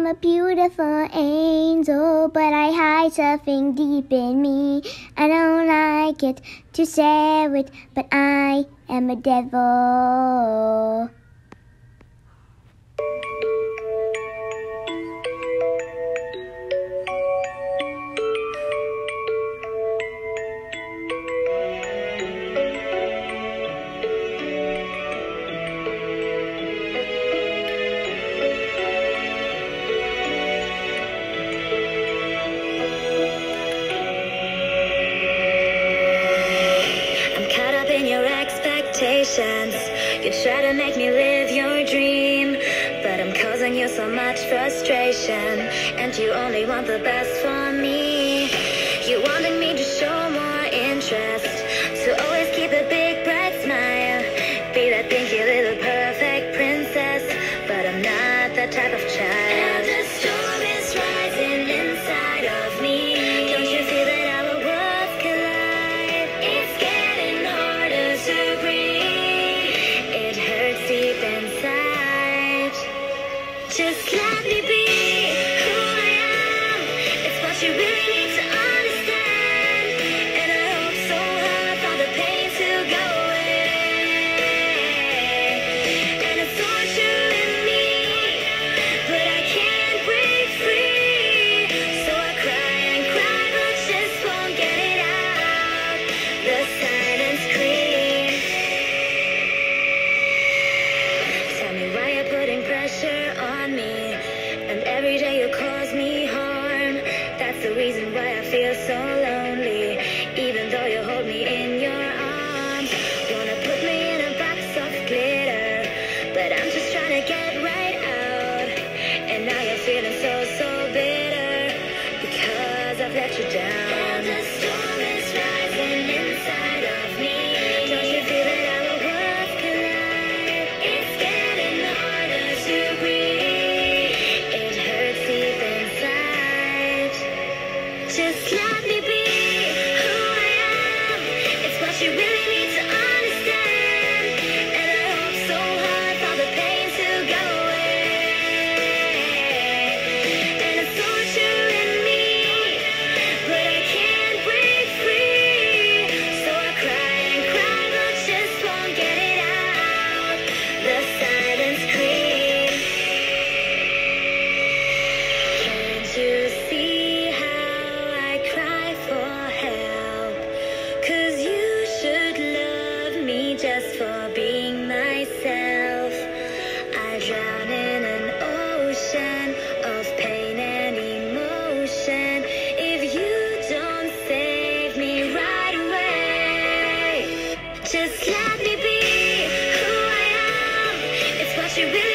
a beautiful angel, but I hide something deep in me. I don't like it to share it, but I am a devil. You try to make me live your dream, but I'm causing you so much frustration, and you only want the best for me. You wanted me to show more interest, to always keep a big bright smile, be that pinky little perfect princess, but I'm not that type of child. And the storm is rising inside of me. Don't you feel that our worlds collide? It's getting harder to breathe. Deep inside, just let me be who I am. It's what you really need to understand, and I hope so hard for the pain to go away. And it's torturing me, but I can't break free. So I cry and cry, but just won't get it out. The silence creeps. Why you're putting pressure on me, and every day you cause me harm. That's the reason why I feel so lonely, even though you hold me in your arms. Wanna put me in a box of glitter, but I'm just trying to get right out. And now you're feeling so bitter, because I've let you down. And the storm is rising inside of me. Don't you feel that our worlds collide? It's getting harder to breathe. It hurts deep inside. Just let me be who I am. It's what you really need to understand, and I hope so hard for the pain to go away. And it's torturing me, but I can't break free. So I cry and cry, but just won't get it out. The silence creeps. Can't you see how I cry for help? 'Cause you should love me just for being myself. I drown in an ocean of pain and emotion if you don't save me right away. Just let me be who I am. It's what you really